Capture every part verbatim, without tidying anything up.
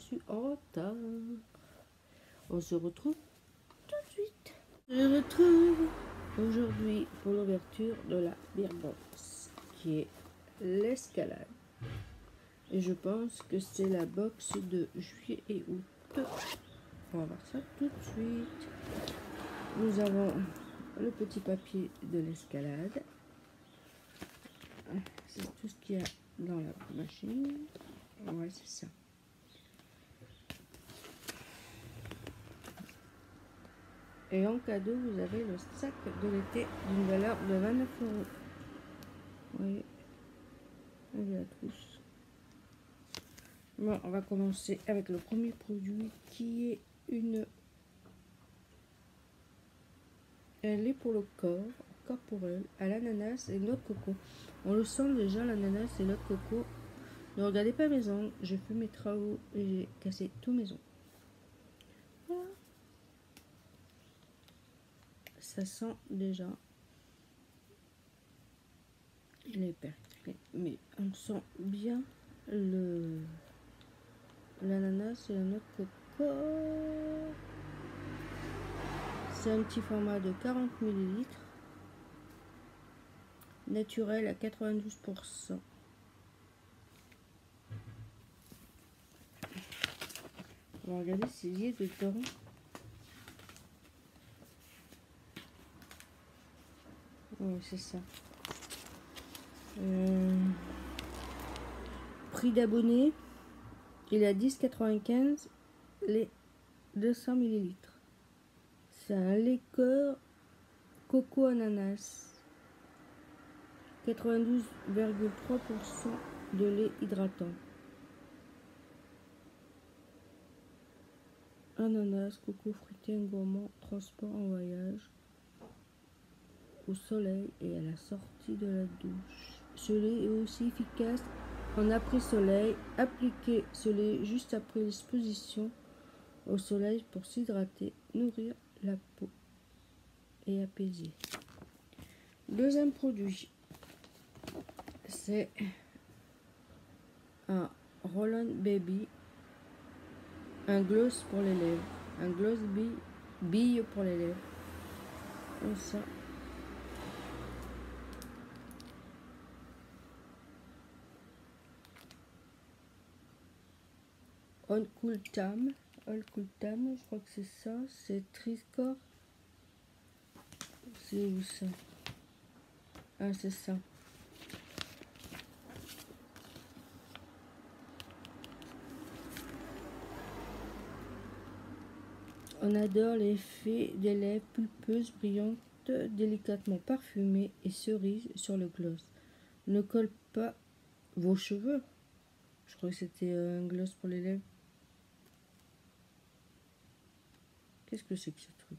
suis en retard. On se retrouve tout de suite. Je retrouve aujourd'hui pour l'ouverture de la Beer Box, qui est l'escalade. Et je pense que c'est la box de juillet et août. On va voir ça tout de suite. Nous avons le petit papier de l'escalade. C'est tout ce qu'il y a dans la machine. Ouais, c'est ça. Et en cadeau, vous avez le sac de l'été d'une valeur de vingt-neuf euros. Vous voyez, avec la trousse. Bon, on va commencer avec le premier produit qui est une... Elle est pour le corps, corporel, à l'ananas et noix de coco. On le sent déjà, l'ananas et noix de coco. Ne regardez pas mes ongles, j'ai fait mes travaux et j'ai cassé tous mes ongles. Voilà. Ça sent déjà. Il est perfect, mais on sent bien le l'ananas et la noix de coco. C'est un petit format de quarante millilitres. Naturel à quatre-vingt-douze pour cent. On va regarder s'il y est dedans. Oui, c'est ça. Euh, prix d'abonné, il est à dix quatre-vingt-quinze les deux cents millilitres. C'est un liqueur coco ananas. quatre-vingt-douze virgule trois pour cent de lait hydratant. Ananas, coco fruité, gourmand, transport en voyage, au soleil et à la sortie de la douche. Ce lait est aussi efficace en après-soleil. Appliquez ce lait juste après l'exposition au soleil pour s'hydrater, nourrir la peau et apaiser. Deuxième produit, c'est un Roll-On Baby, un gloss pour les lèvres, un gloss bille, bille pour les lèvres, comme ça. On Cool Tam, All Cool Tam, je crois que c'est ça, c'est Triscore. C'est où ça? Ah, c'est ça. On adore l'effet des lèvres pulpeuses, brillantes, délicatement parfumées et cerises sur le gloss. Ne colle pas vos cheveux. Je crois que c'était un gloss pour les lèvres. Qu'est-ce que c'est que ce truc?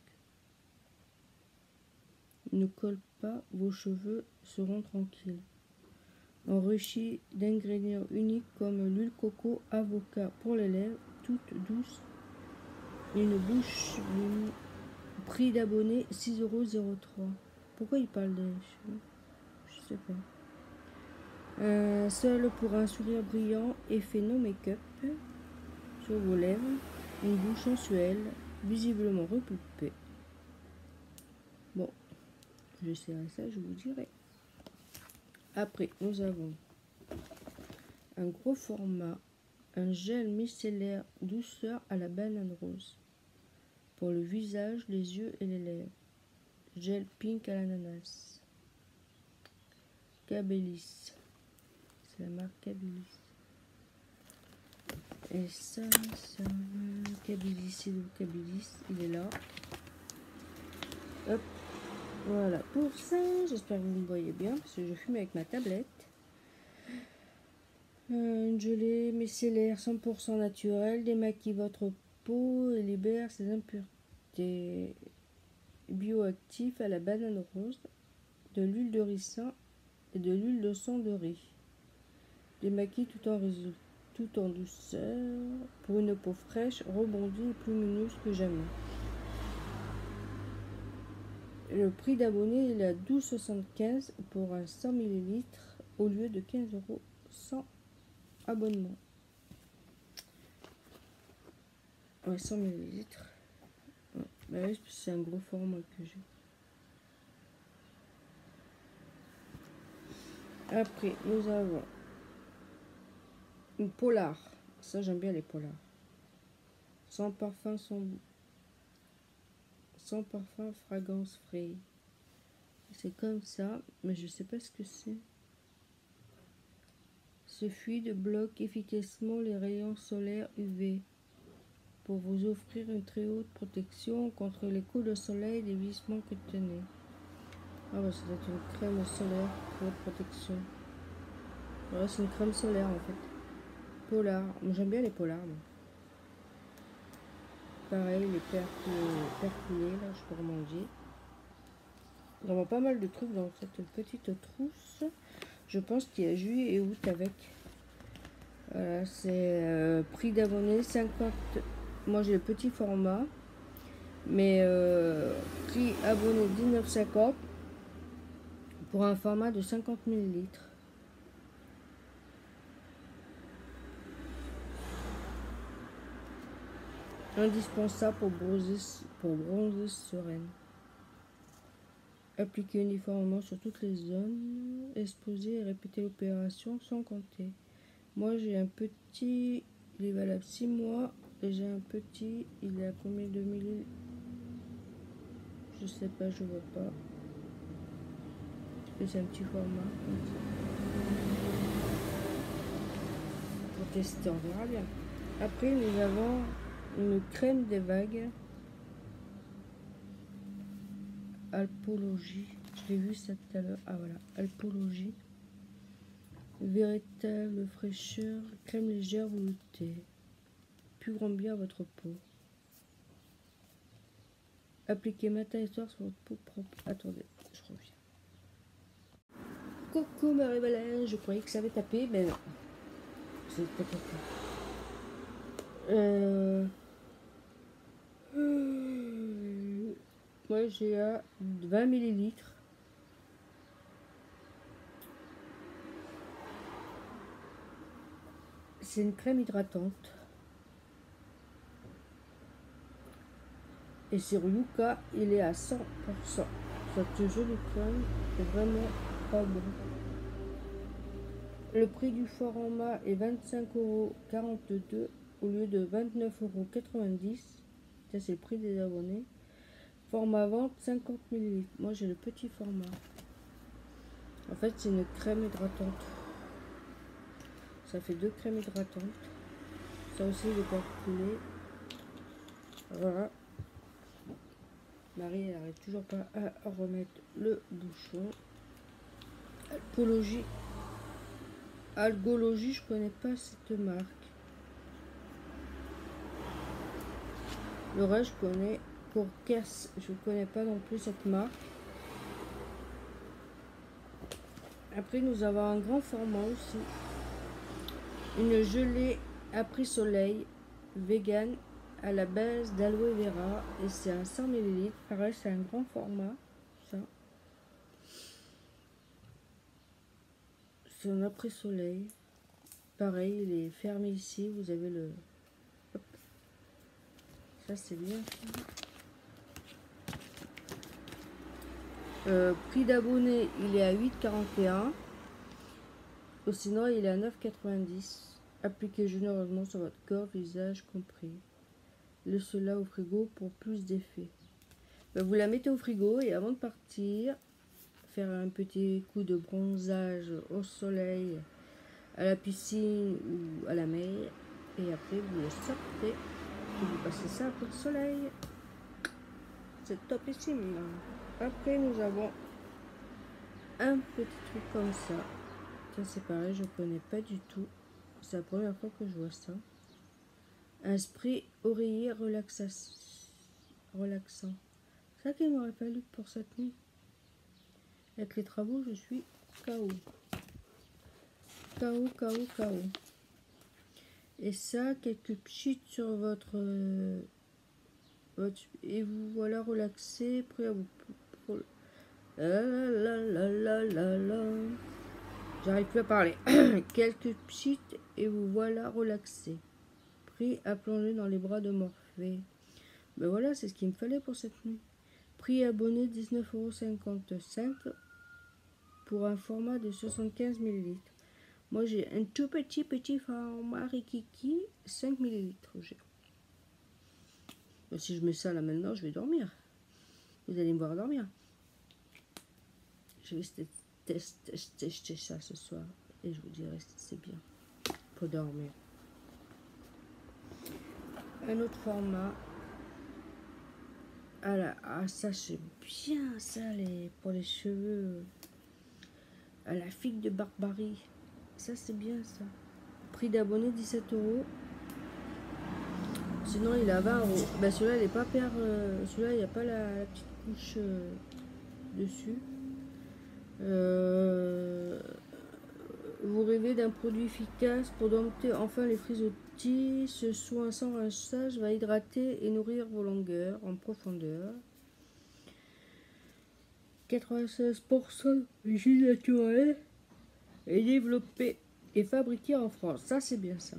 Ne colle pas, vos cheveux seront tranquilles. Enrichi d'ingrédients uniques comme l'huile coco, avocat pour les lèvres, toute douce. Une bouche, une... prix d'abonné six euros zéro trois. Pourquoi il parle de cheveux? Je sais pas. Euh, seul pour un sourire brillant, effet no make-up sur vos lèvres. Une bouche sensuelle, visiblement repulpée. Bon, j'essaierai ça, je vous dirai. Après, nous avons un gros format, un gel micellaire douceur à la banane rose. Pour le visage, les yeux et les lèvres. Gel pink à l'ananas. Cabellis. C'est la marque Cabellis. Et ça, ça, Cabellis, c'est le Cabellis, il est là. Hop. Voilà pour ça, j'espère que vous me voyez bien parce que je fume avec ma tablette. Euh, une gelée micellaire cent pour cent naturelle, démaquille votre peau et libère ses impuretés. Bioactif à la banane rose, de l'huile de ricin et de l'huile de son de riz. Démaquille tout en, tout en douceur pour une peau fraîche, rebondie et plus lumineuse que jamais. Le prix d'abonné est à douze soixante-quinze pour un cent millilitres au lieu de quinze euros sans abonnement. Ouais, cent millilitres. Ouais, bah oui, c'est un gros format que j'ai. Après, nous avons une polar. Ça, j'aime bien les polars. Sans parfum, sans, sans parfum, fragrance frais. C'est comme ça, mais je sais pas ce que c'est. Ce fluide bloque efficacement les rayons solaires U V pour vous offrir une très haute protection contre les coups de soleil et les glissements cutanés. Ah bah, ça doit être une crème solaire pour haute protection. Voilà, c'est une crème solaire en fait. Polar. J'aime bien les polars. Moi. Pareil, les perculés, là, je peux remanger. Il y a pas mal de trucs dans cette petite trousse. Je pense qu'il y a juillet et août avec. Voilà, c'est euh, prix d'abonné cinquante. Moi j'ai le petit format. Mais euh, prix abonné dix-neuf cinquante pour un format de cinquante millilitres. Indispensable pour bronzer, pour bronzer sereine. Appliquer uniformément sur toutes les zones, exposer et répéter l'opération sans compter. Moi j'ai un petit, il est valable six mois et j'ai un petit, il est à combien de millilitres? Je sais pas, je vois pas. C'est un petit format. Pour tester, on verra bien. Après nous avons une crème des vagues. Alpologie. Je l'ai vu ça tout à l'heure. Ah voilà, Alpologie. Véritable fraîcheur, crème légère veloutée. Plus grand bien à votre peau. Appliquez matin et soir sur votre peau propre. Attendez, je reviens. Coucou Marie-Valère, je croyais que ça avait tapé, mais non. C'était pas tapé. Euh... Moi j'ai à vingt millilitres. C'est une crème hydratante. Et sur Yuka, il est à cent pour cent. Cette jolie crème est vraiment pas bon. Le prix du format est vingt-cinq euros quarante-deux au lieu de vingt-neuf euros quatre-vingt-dix. Ça, c'est le prix des abonnés. Format vente cinquante millilitres. Moi, j'ai le petit format. En fait, c'est une crème hydratante. Ça fait deux crèmes hydratantes. Ça aussi, il est calculé. Voilà. Marie, elle n'arrive toujours pas à remettre le bouchon. Alpologie. Algologie, je connais pas cette marque. Le reste, je connais. Pour Kers, je ne connais pas non plus cette marque. Après, nous avons un grand format aussi. Une gelée après soleil vegan à la base d'aloe vera. Et c'est un cent millilitres. Pareil, c'est un grand format. Ça. C'est un après soleil. Pareil, il est fermé ici. Vous avez le... Hop. Ça, c'est bien. Euh, prix d'abonné, il est à huit quarante et un. Ou sinon, il est à neuf quatre-vingt-dix. Appliquez généreusement sur votre corps, visage compris. Laissez-la au frigo pour plus d'effet. Ben, vous la mettez au frigo et avant de partir, faire un petit coup de bronzage au soleil, à la piscine ou à la mer. Et après, vous le sortez et vous passez ça pour le soleil. C'est topissime. Après, nous avons un petit truc comme ça. Ça, c'est pareil, je ne connais pas du tout. C'est la première fois que je vois ça. Un spray oreiller relaxant. relaxant. C'est ça qu'il m'aurait fallu pour cette nuit. Avec les travaux, je suis K O. K O, K O, K O. Et ça, quelques pchites sur votre, euh, votre... Et vous voilà relaxé, prêt à vous... La la la la la la. J'arrive plus à parler. Quelques pchites et vous voilà relaxé. prix à plonger dans les bras de Morphée. Ben voilà, c'est ce qu'il me fallait pour cette nuit. Prix abonné dix-neuf euros cinquante-cinq pour un format de soixante-quinze millilitres. Moi j'ai un tout petit petit format Rikiki, cinq millilitres. Ben, si je mets ça là maintenant, je vais dormir. Vous allez me voir dormir. Je vais tester, tester ça ce soir et je vous dirai si c'est bien pour dormir. Un autre format. Ah, là, ah ça c'est bien ça les, pour les cheveux. À la figue de Barbarie. Ça c'est bien ça. Prix d'abonné dix-sept euros. Sinon il a vingt euros. Ben celui-là il n'est pas pair. Euh, celui-là il n'y a pas la, la petite couche euh, dessus. Euh, vous rêvez d'un produit efficace pour dompter enfin les frisottis. Ce soin sans rinçage va hydrater et nourrir vos longueurs en profondeur. quatre-vingt-seize pour cent d'origine naturelle et développé et fabriqué en France. Ça c'est bien ça.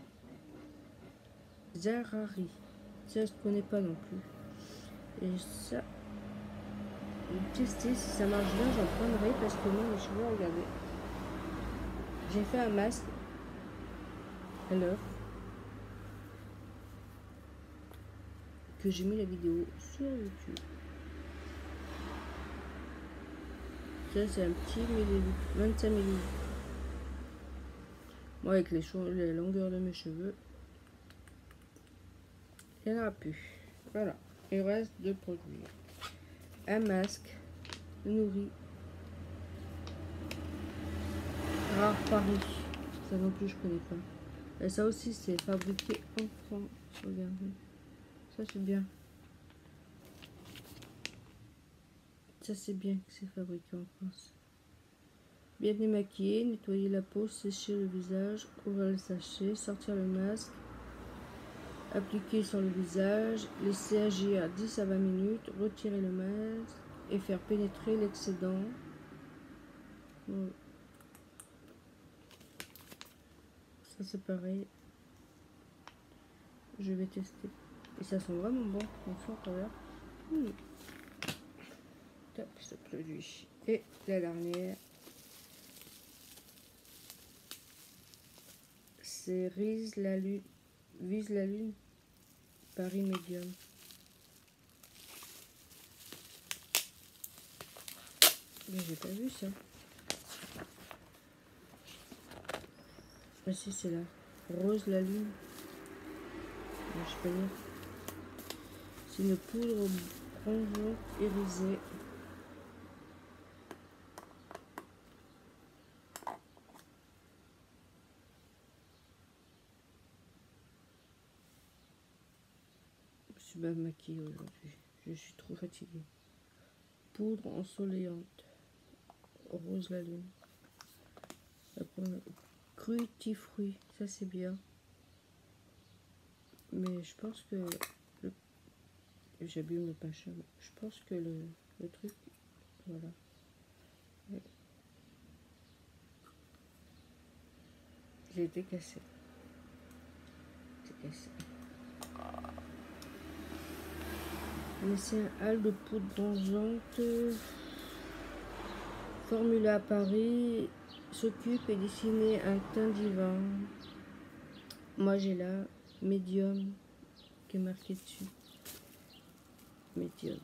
Zarari. Ça je ne connais pas non plus. Et ça, je vais tester si ça marche bien, j'en prendrai parce que moi mes cheveux, regardez. J'ai fait un masque. Alors. Que j'ai mis la vidéo sur YouTube. Ça c'est un petit millilitre, vingt-cinq millilitres. Moi avec les, les longueurs de mes cheveux, il n'y en aura plus. Voilà, il reste deux produits. Un masque nourri. Rare Paris. Ça non plus je connais pas. Et ça aussi c'est fabriqué en France. Regardez. Ça c'est bien. Ça c'est bien que c'est fabriqué en France. Bien démaquiller, nettoyer la peau, sécher le visage, ouvrir le sachet, sortir le masque, appliquer sur le visage, laisser agir dix à vingt minutes, retirer le masque et faire pénétrer l'excédent. Ça c'est pareil. Je vais tester. Et ça sent vraiment bon. On sent tout à l'heure. Mmh. Top ce produit. Et la dernière. C'est Vise la lune. Vise la lune. Paris Médium. Mais j'ai pas vu ça. Ah si c'est là. Rose la lune. Non, je peux lire. C'est une poudre bronzante irisée. Je suis mal maquillée aujourd'hui. Je suis trop fatiguée. Poudre ensoleillante. Rose la lune. Cruitifruit. Ça c'est bien. Mais je pense que le... j'abîme le pacha. Je pense que le, le truc, voilà. Ouais. J'ai été cassé. C'est cassé. Mais c'est un hall de poudre bronzante. Formula à Paris. S'occupe et dessiner un teint divin. Moi j'ai là médium qui est marqué dessus. Médium.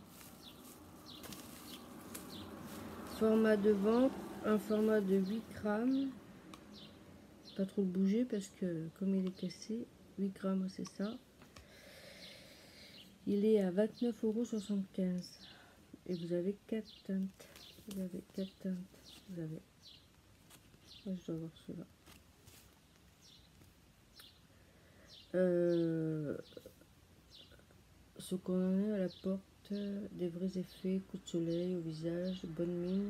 Format de vente, un format de huit grammes. Pas trop le bouger parce que comme il est cassé, huit grammes c'est ça. Il est à vingt-neuf euros soixante-quinze. Et vous avez quatre teintes. Vous avez quatre teintes. Vous avez. Moi je dois avoir cela. Euh, ce qu'on en est à la porte, des vrais effets, coup de soleil au visage, bonne mine,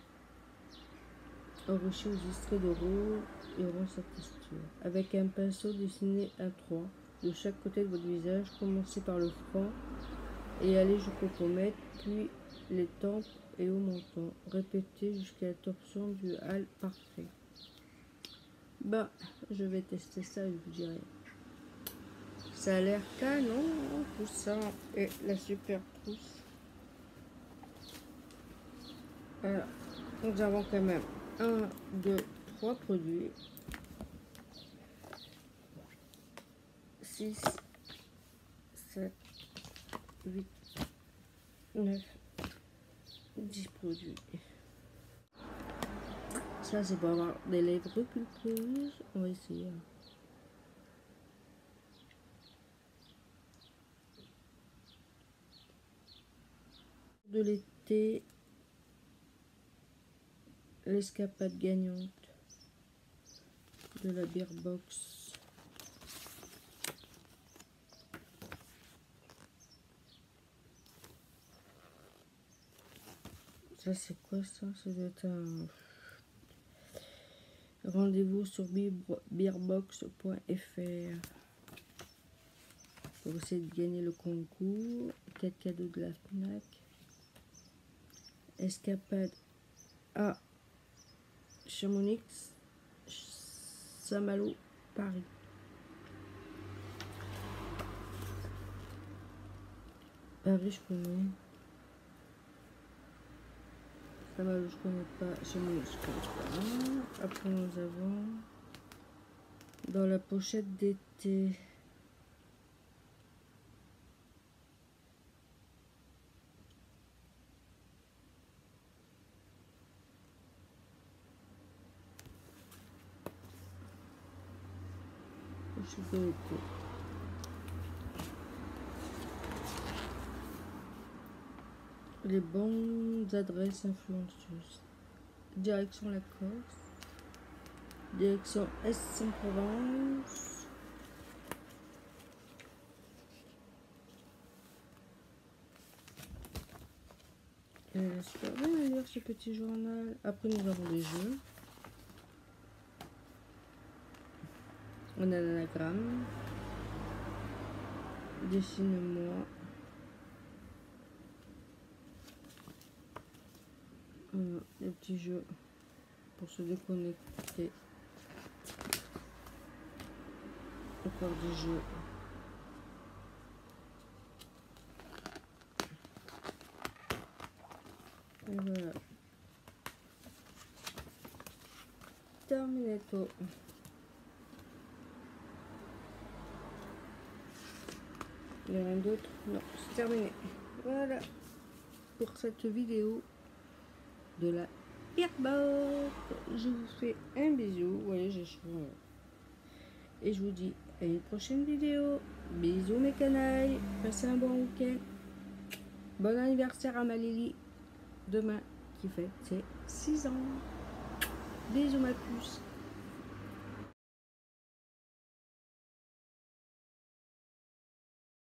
enrichi aux extraits de rose et rend sa texture. Avec un pinceau dessiné à trois de chaque côté de votre visage, commencez par le front et allez jusqu'aux pommettes, puis les tempes et au menton. Répétez jusqu'à la torsion du hall parfait. Ben, je vais tester ça et je vous dirai. Ça a l'air canon, tout ça. Et la super trousse. Voilà. Nous avons quand même un, deux, trois produits. six, sept, huit, neuf, dix produits. Ça, c'est pour avoir des lèvres pulpeuses. On va essayer. De l'été, l'escapade gagnante de la Beer Box. Ça, c'est quoi ça? Ça doit être un rendez-vous sur beerbox point F R pour essayer de gagner le concours. quatre cadeaux de la FNAC. Escapade à Chamonix, Saint-Malo, Paris. Paris, je connais. Saint-Malo, je connais pas. Chamonix, je connais pas. Après, nous avons dans la pochette d'été. Pochette d'été. Les bonnes adresses influenceuses. Direction la Corse. Direction Aix-en-Provence. Euh, super bien à lire ce petit journal. Après, nous avons des jeux. On a l'anagramme. Dessine-moi. Voilà, les petits jeux pour se déconnecter. Encore des jeux. Et voilà. Terminé tout. Il y a rien d'autre? Non, c'est terminé. Voilà pour cette vidéo de la Beer Box. Je vous fais un bisou. Vous voyez, j'ai chaud. Et je vous dis à une prochaine vidéo. Bisous mes canailles. Passez un bon week-end. Bon anniversaire à ma Lily. Demain qui fête ses six ans. Bisous ma puce.